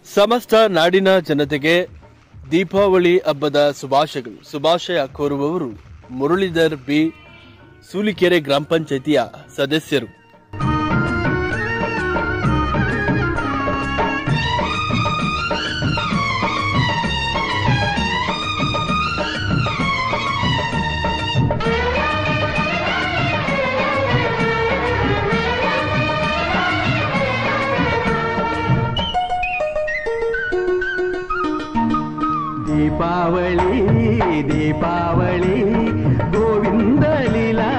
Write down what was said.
ಸಮಸ್ತ ನಾಡಿನ ಜನತೆಗೆ ದೀಪಾವಳಿ ಹಬ್ಬದ ಶುಭಾಶಯಗಳು. ಶುಭಾಶಯ ಕೋರುವವರು ಮುರಳೀಧರ್ ಬಿ, ಸೂಲಿಕೆರೆ ಗ್ರಾಮ ಪಂಚಾಯಿತಿಯ ಸದಸ್ಯರು. दीपावली दीपावली गोविंद लीला